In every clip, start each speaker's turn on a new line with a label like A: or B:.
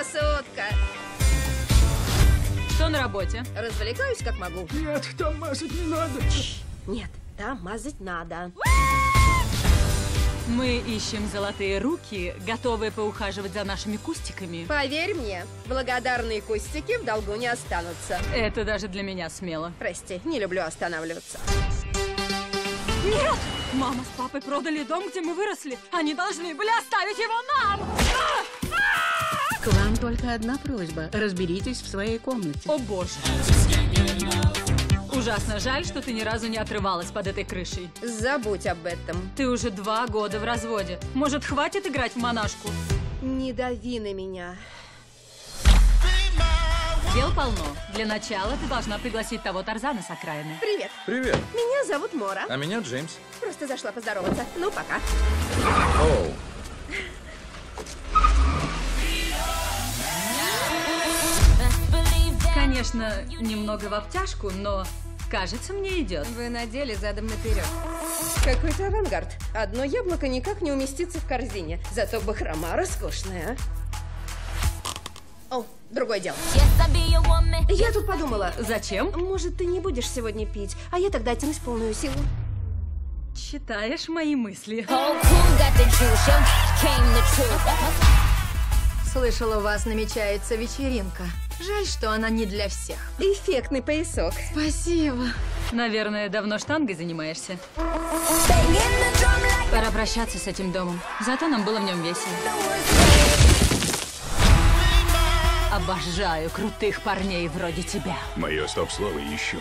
A: красотка!
B: Что на работе?
A: Развлекаюсь как могу.
C: Нет, там мазать не надо.
A: Нет, там мазать надо.
B: Мы ищем золотые руки, готовые поухаживать за нашими кустиками.
A: Поверь мне, благодарные кустики в долгу не останутся.
B: Это даже для меня смело.
A: Прости, не люблю останавливаться.
B: Нет! Мама с папой продали дом, где мы выросли. Они должны были оставить его нам!
D: К вам только одна просьба. Разберитесь в своей комнате.
B: О боже! Ужасно жаль, что ты ни разу не отрывалась под этой крышей.
A: Забудь об этом.
B: Ты уже 2 года в разводе. Может, хватит играть в монашку?
A: Не дави на меня.
B: Дел полно. Для начала ты должна пригласить того Тарзана с окраины.
A: Привет.
E: Привет.
A: Меня зовут Мора.
E: А меня Джеймс.
A: Просто зашла поздороваться. Ну, пока.
E: Оу.
B: Конечно, немного в обтяжку, но, кажется, мне идет.
A: Вы надели задом наперед. Какой-то авангард. Одно яблоко никак не уместится в корзине. Зато бахрома роскошная. О, другое дело. Я тут подумала.
B: Зачем?
A: Может, ты не будешь сегодня пить, а я тогда тянусь в полную силу.
B: Читаешь мои мысли.
F: Слышала, у вас намечается вечеринка. Жаль, что она не для всех.
A: Эффектный поясок.
F: Спасибо.
B: Наверное, давно штангой занимаешься. Пора прощаться с этим домом. Зато нам было в нем весело. Обожаю крутых парней вроде тебя.
C: Мое стоп-слово ищу.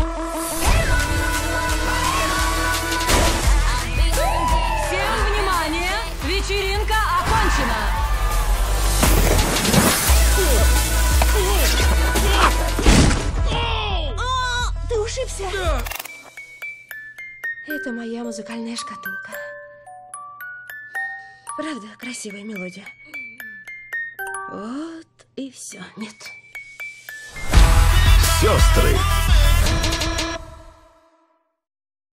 B: Всем внимание! Вечеринка окончена!
A: Ты ушибся? Да. Это моя музыкальная шкатулка. Правда, красивая мелодия. Вот и все. Нет.
C: Сестры.